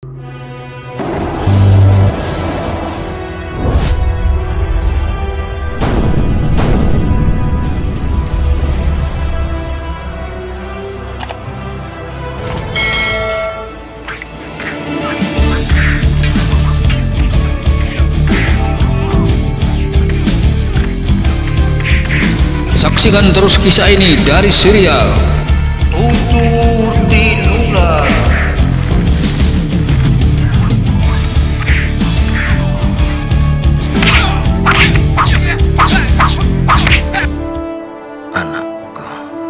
Saksikan terus kisah ini dari serial Tutur Tinular. Anakku,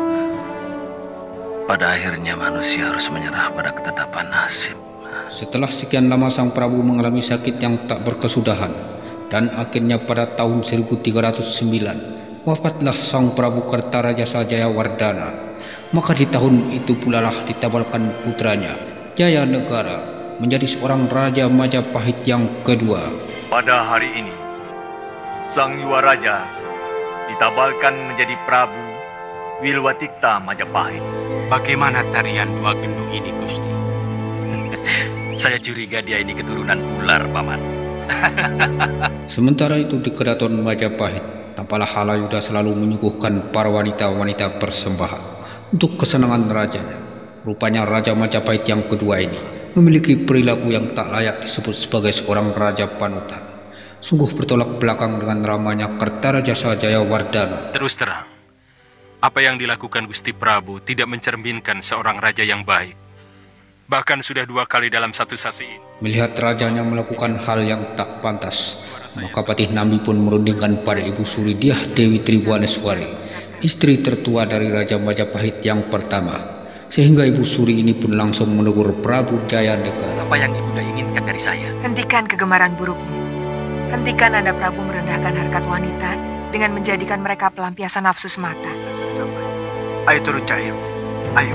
pada akhirnya manusia harus menyerah pada ketetapan nasib. Setelah sekian lama Sang Prabu mengalami sakit yang tak berkesudahan, dan akhirnya pada tahun 1309 wafatlah Sang Prabu Kertaraja Jayawardhana. Maka di tahun itu pula lah ditabalkan putranya Jayanegara menjadi seorang Raja Majapahit yang kedua. Pada hari ini, Sang Yuwaraja ditabalkan menjadi Prabu Wilwatikta Majapahit. Bagaimana tarian dua gendung ini, Gusti? Saya curiga dia ini keturunan ular, Paman. Sementara itu di Keraton Majapahit, tampaklah Halayuda selalu menyuguhkan para wanita-wanita persembahan untuk kesenangan rajanya. Rupanya Raja Majapahit yang kedua ini memiliki perilaku yang tak layak disebut sebagai seorang raja panutan. Sungguh bertolak belakang dengan ramanya Kertaraja Jayawardhana. Terus terang, apa yang dilakukan Gusti Prabu tidak mencerminkan seorang raja yang baik. Bahkan sudah 2 kali dalam satu sasi ini. Melihat rajanya melakukan hal yang tak pantas, maka Patih Nambi pun merundingkan pada Ibu Suri Dyah Dewi Tribuaneswari, istri tertua dari Raja Majapahit yang pertama. Sehingga Ibu Suri ini pun langsung menegur Prabu Jayanegara. Apa yang Ibunda inginkan dari saya? Hentikan kegemaran burukmu. Hentikan Anda Prabu merendahkan harkat wanita dengan menjadikan mereka pelampiasan nafsu semata. Ayo turun, Cahyo. Ayo.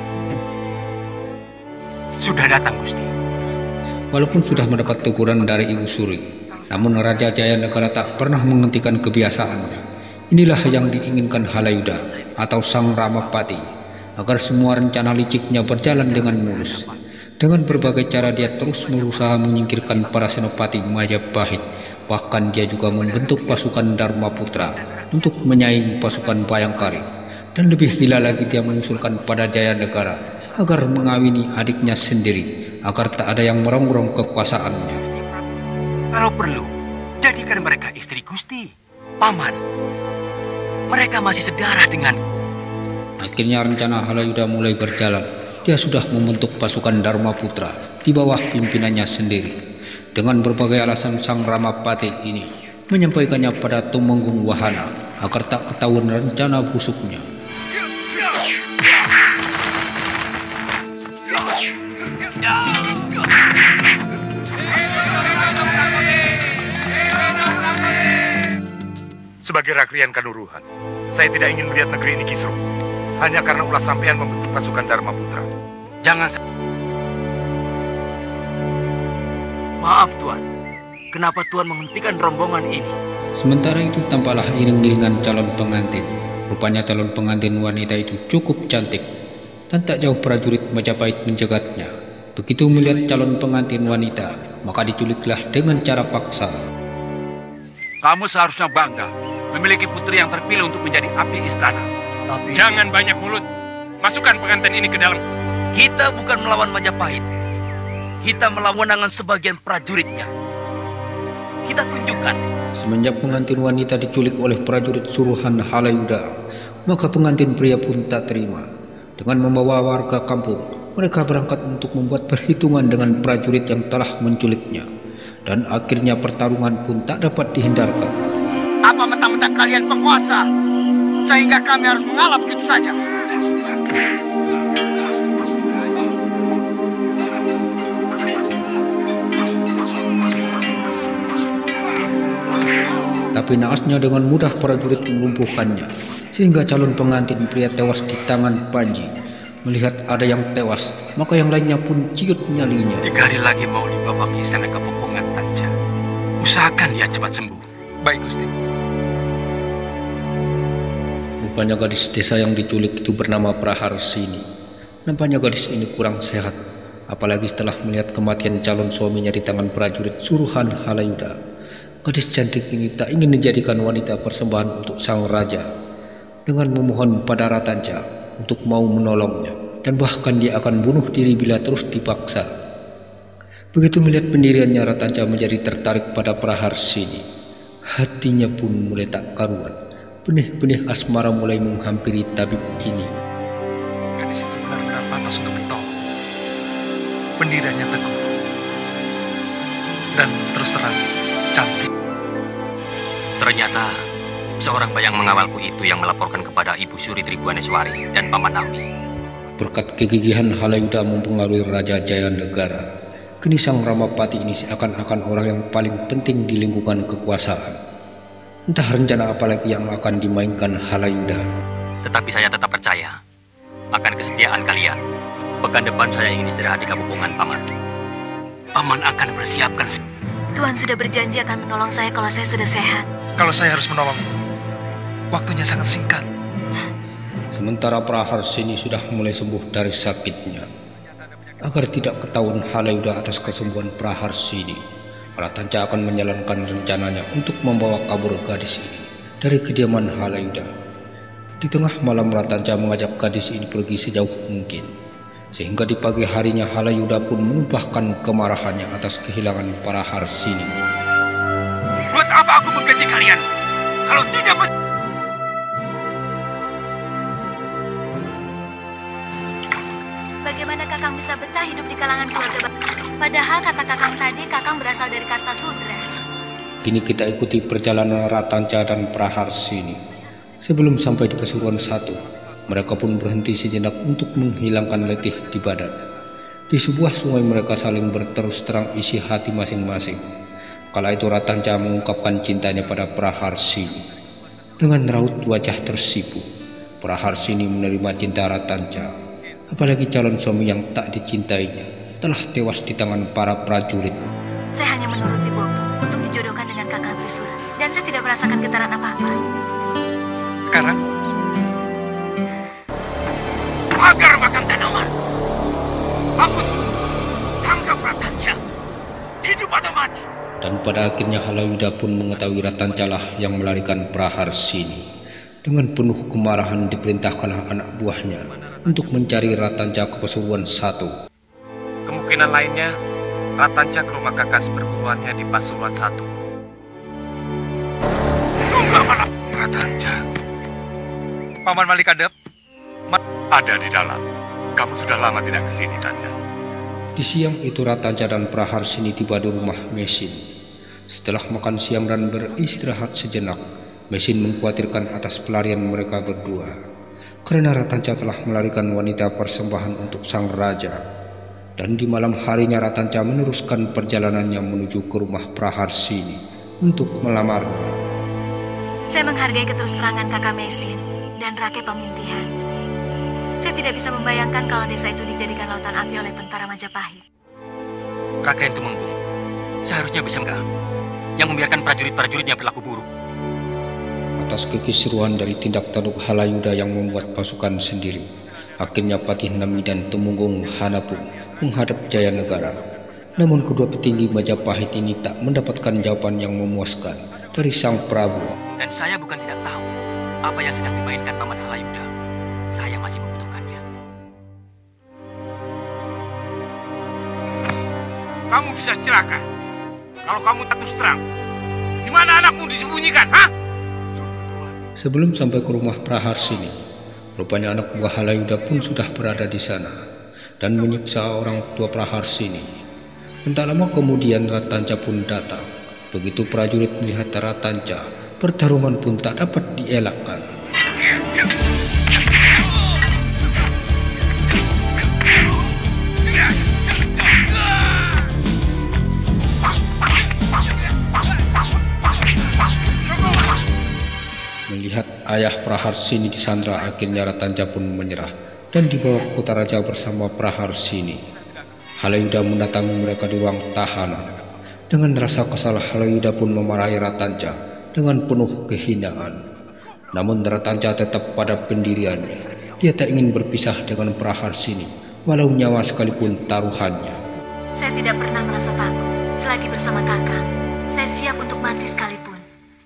Sudah datang, Gusti. Walaupun sudah mendapat teguran dari Ibu Suri, namun Raja Jayanegara tak pernah menghentikan kebiasaannya. Inilah yang diinginkan Halayuda atau Sang Ramapati, agar semua rencana liciknya berjalan dengan mulus. Dengan berbagai cara dia terus berusaha menyingkirkan para senopati Majapahit. Bahkan dia juga membentuk pasukan Dharma Putra untuk menyaingi pasukan Bayangkari. Dan lebih gila lagi dia mengusulkan pada Jayanegara agar mengawini adiknya sendiri, agar tak ada yang merongrong kekuasaannya. Kalau perlu, jadikan mereka istri Gusti. Paman, mereka masih sedarah denganku. Akhirnya rencana Halayuda mulai berjalan. Dia sudah membentuk pasukan Dharma Putra di bawah pimpinannya sendiri. Dengan berbagai alasan, Sang Ramapati ini menyampaikannya pada Tumenggung Wahana agar tak ketahuan rencana busuknya. Sebagai Rakrian Kanuruhan, saya tidak ingin melihat negeri ini kisruh. Hanya karena ulah sampean membentuk pasukan Dharma Putra. Jangan. Maaf, Tuan. Kenapa Tuan menghentikan rombongan ini? Sementara itu tampaklah iring-iringan calon pengantin. Rupanya calon pengantin wanita itu cukup cantik, dan tak jauh prajurit Majapahit menjegatnya. Begitu melihat calon pengantin wanita, maka diculiklah dengan cara paksa. Kamu seharusnya bangga memiliki putri yang terpilih untuk menjadi abdi istana. Tapi Jangan banyak mulut. Masukkan pengantin ini ke dalam. Kita bukan melawan Majapahit. Kita melawan dengan sebagian prajuritnya. Kita tunjukkan. Semenjak pengantin wanita diculik oleh prajurit suruhan Halayuda, maka pengantin pria pun tak terima. Dengan membawa warga kampung, mereka berangkat untuk membuat perhitungan dengan prajurit yang telah menculiknya. Dan akhirnya pertarungan pun tak dapat dihindarkan. Apa mentang-mentang kalian penguasa, sehingga kami harus mengalah begitu saja? Tapi naasnya dengan mudah prajurit melumpuhkannya, sehingga calon pengantin pria tewas di tangan Panji. Melihat ada yang tewas, maka yang lainnya pun ciut nyalinya. 3 hari lagi mau dibawa ke istana Kepopongan Tanja. Usahakan dia cepat sembuh. Baik, Gusti. Rupanya gadis desa yang diculik itu bernama Praharsini. Nampaknya gadis ini kurang sehat. apalagi setelah melihat kematian calon suaminya di tangan prajurit suruhan Halayuda. Gadis cantik ini tak ingin dijadikan wanita persembahan untuk sang raja. Dengan memohon pada Ratanca untuk mau menolongnya, dan bahkan dia akan bunuh diri bila terus dipaksa. Begitu melihat pendiriannya, Ratanca menjadi tertarik pada Praharsini. Hatinya pun mulai tak karuan. Benih-benih asmara mulai menghampiri tabib ini. Gadis itu benar-benar pantas untuk ditolong. Pendiriannya teguh dan terus terang cantik. Ternyata seorang bayang mengawalku itu yang melaporkan kepada Ibu Suri Tribuaneswari dan Paman Nambi. Berkat kegigihan Halayuda mempengaruhi Raja Jayanegara, kini sang Ramapati ini seakan-akan orang yang paling penting di lingkungan kekuasaan. Entah rencana apa lagi yang akan dimainkan Halayuda. Tetapi saya tetap percaya akan kesetiaan kalian. Pekan depan saya ingin istirahat di Kabupungan, Paman. Paman akan bersiapkan. Tuhan sudah berjanji akan menolong saya kalau saya sudah sehat. Kalau saya harus menolong, waktunya sangat singkat. Sementara Praharsini sudah mulai sembuh dari sakitnya. Agar tidak ketahuan Halayuda atas kesembuhan Praharsini, Ratanca akan menjalankan rencananya untuk membawa kabur gadis ini dari kediaman Halayuda. Di tengah malam Ratanca mengajak gadis ini pergi sejauh mungkin, sehingga di pagi harinya Halayuda pun menumpahkan kemarahannya atas kehilangan Praharsini. Buat apa aku menggaji kalian kalau tidak Bagaimana Kakang bisa betah hidup di kalangan keluarga padahal kata Kakang tadi Kakang berasal dari kasta Sudra. Kini kita ikuti perjalanan Ratanca dan Praharsini. Sebelum sampai di Pasuruan 1, mereka pun berhenti sejenak untuk menghilangkan letih di badan. Di sebuah sungai mereka saling berterus terang isi hati masing-masing. Kala itu Ratanca mengungkapkan cintanya pada Praharsini. Dengan raut wajah tersipu, Praharsini menerima cinta Ratanca. Apalagi calon suami yang tak dicintainya telah tewas di tangan para prajurit. Saya hanya menuruti Bopo untuk dijodohkan dengan Kakang Trisura, dan saya tidak merasakan getaran apa-apa. Sekarang, agar makan tanaman. Aku tanggap Ratanca, hidup atau mati. Dan pada akhirnya Halayuda pun mengetahui Ratanca lah yang melarikan Praharsini. Dengan penuh kemarahan diperintahkanlah anak buahnya untuk mencari Ratanca ke Pasuruan 1. kemungkinan lainnya Ratanca ke rumah kakas perguruannya di Pasuruan 1. Tunggu malam Ratanca. Paman Malikadep ada di dalam. Kamu sudah lama tidak kesini, Tanca. Di siang itu Ratanca dan Praharsini tiba di rumah Mesin. Setelah makan siang dan beristirahat sejenak, Mesin mengkhawatirkan atas pelarian mereka berdua, karena Ratanca telah melarikan wanita persembahan untuk sang raja. Dan di malam harinya Ratanca meneruskan perjalanannya menuju ke rumah Praharsini untuk melamarnya. Saya menghargai keterus-terangan Kakak Mesin dan Rake Pemintihan. Saya tidak bisa membayangkan kalau desa itu dijadikan lautan api oleh tentara Majapahit. Raden Tumenggung seharusnya bisa enggak yang membiarkan prajurit-prajuritnya berlaku buruk. Atas kekisruhan dari tindak tanduk Halayuda yang membuat pasukan sendiri, akhirnya Patih Nami dan Tumenggung Hanapu menghadap Jayanegara. Namun kedua petinggi Majapahit ini tak mendapatkan jawaban yang memuaskan dari sang Prabu. Dan saya bukan tidak tahu apa yang sedang dimainkan Paman Halayuda. Saya masih membutuhkannya. kamu bisa celaka kalau kamu tak terus terang. Di mana anakmu disembunyikan, ha? Sebelum sampai ke rumah Praharsini, rupanya anak buah Halayuda pun sudah berada di sana dan menyiksa orang tua Praharsini. Entah lama kemudian Ratanca pun datang. Begitu prajurit melihat Ratanca, pertarungan pun tak dapat dielakkan. Melihat ayah Praharsini disandra, akhirnya Ratanca pun menyerah dan dibawa ke kota raja bersama Praharsini. Halayuda mendatangi mereka di ruang tahanan. Dengan rasa kesal, Halayuda pun memarahi Ratanca dengan penuh kehinaan. Namun Ratanca tetap pada pendiriannya. Dia tak ingin berpisah dengan Praharsini, walau nyawa sekalipun taruhannya. Saya tidak pernah merasa takut. Selagi bersama Kakang, saya siap untuk mati sekalipun.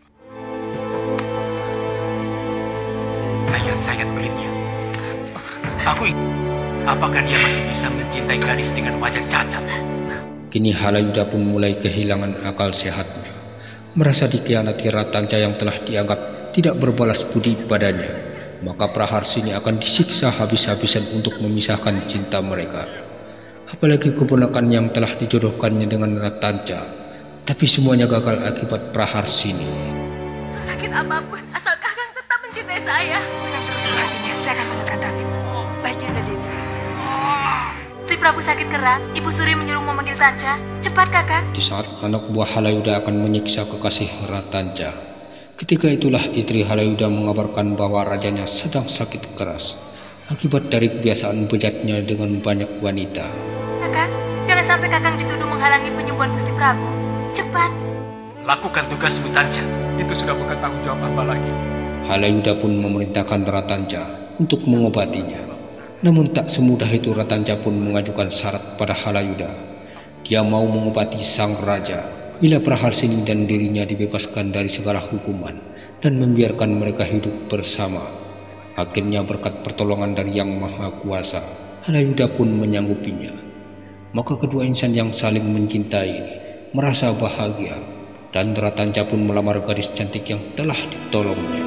Sayang pelitnya. Aku ingin, apakah dia masih bisa mencintai gadis dengan wajah cacat? Kini Halayuda pun mulai kehilangan akal sehatnya. Merasa dikhianati Ratanja yang telah dianggap tidak berbalas budi padanya, maka Praharsini akan disiksa habis-habisan untuk memisahkan cinta mereka. Apalagi keponakan yang telah dijodohkannya dengan Ratanja, tapi semuanya gagal akibat Praharsini. Sesakit apapun, asal Kakang tetap mencintai saya. Kakang terus berhatinya, saya akan panggilkan tabib. Baik Yunda Dewi. Si Prabu sakit keras, Ibu Suri menyuruh memanggil Tanja. Cepat Kakang. Di saat anak buah Halayuda akan menyiksa kekasih Ratanja, ketika itulah istri Halayuda mengabarkan bahwa rajanya sedang sakit keras akibat dari kebiasaan bejatnya dengan banyak wanita. Kakang, jangan sampai Kakang dituduh menghalangi penyembuhan Gusti Prabu. Cepat. Lakukan tugasmu, Tanja. Itu sudah bukan tanggung jawab hamba lagi. Halayuda pun memerintahkan Ratanja untuk mengobatinya. Namun tak semudah itu Ratanja pun mengajukan syarat pada Halayuda. Dia mau mengobati sang raja bila Praharsini dan dirinya dibebaskan dari segala hukuman dan membiarkan mereka hidup bersama. Akhirnya berkat pertolongan dari Yang Maha Kuasa, Halayuda pun menyanggupinya. Maka kedua insan yang saling mencintai ini merasa bahagia, dan Ratanja pun melamar gadis cantik yang telah ditolongnya.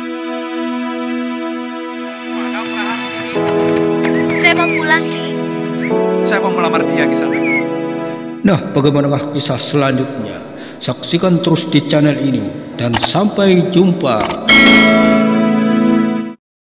Saya mau pulang, Ki. Saya mau melamar dia ke sana. Nah, bagaimanakah kisah selanjutnya? Saksikan terus di channel ini, dan sampai jumpa.